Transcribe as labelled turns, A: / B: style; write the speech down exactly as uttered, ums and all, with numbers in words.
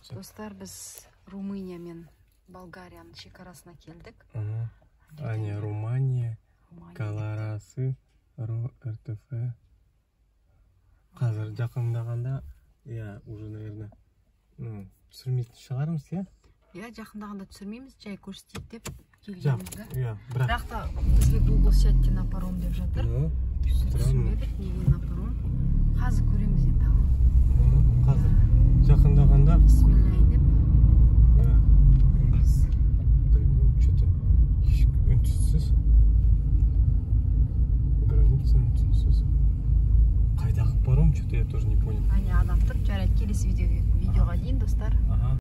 A: Достар, біз Румыния мен Болгарияның шекарасына келдік.
B: Ане, Румания, Каларасы, РТФ. Қазір жақындағанда, я уже, наверное, түсірмейтін шығармыз, я?
A: Я жақындағанда түсірмейміз, жай көрсетейік деп келгенбіз да. Бірақ та бізге Google сядьте на паром деп жатыр. Түсірмедік, неге на паром. Қазір көреміз енді.
B: Қазір жақындағанда
A: бисмиллахи деп көреміз.
B: Білмеймін, что-то үнсіз. Граница үнсіз. Қайдағы паром, что-то я тоже не понял.
A: Ане, адам тұрып, жарайды, келесі видеоға дейін, достар.